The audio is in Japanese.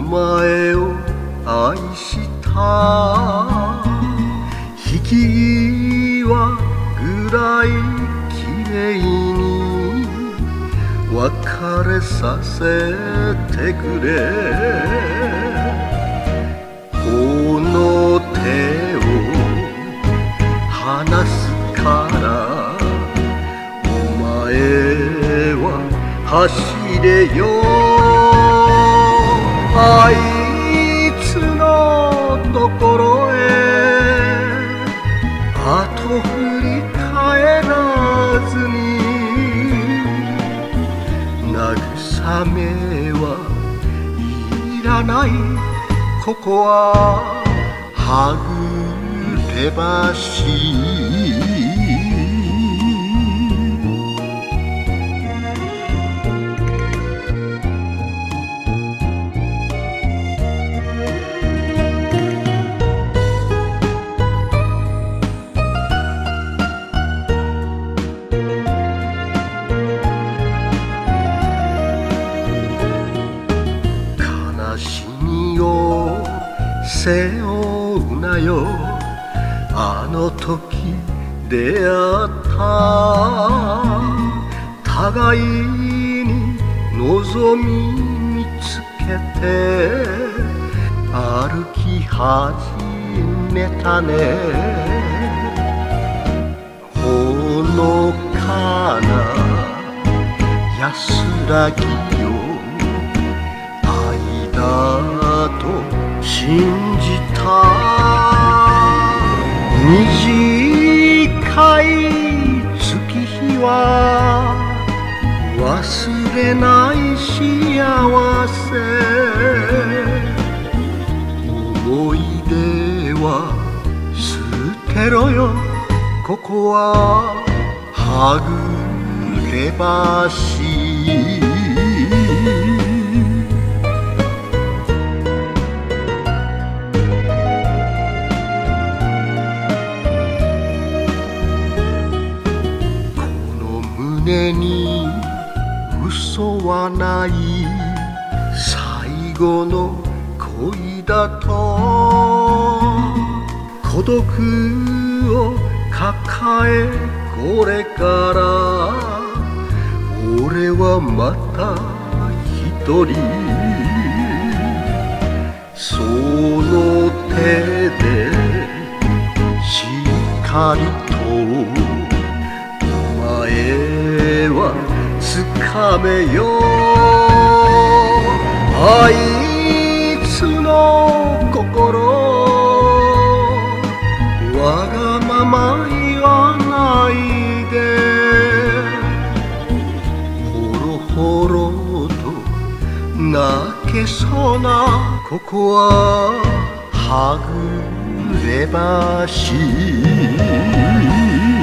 前を愛した引き際ぐらいきれいに別れさせてくれこの手を離すからお前は走れよあいつのところへあと振り返らずに慰めはいらないここははぐれ橋背負うなよあの時出会った互いに望み見つけて歩き始めたねほのかな安らぎよ愛だと信じた短い月日は忘れない幸せ思い出は捨てろよここははぐれ橋胸に嘘はない最後の恋だと孤独を抱えこれから俺はまた一人その手でしっかりとつかめよあいつの心わがまま言わないでほろほろと泣けそうなここははぐれ橋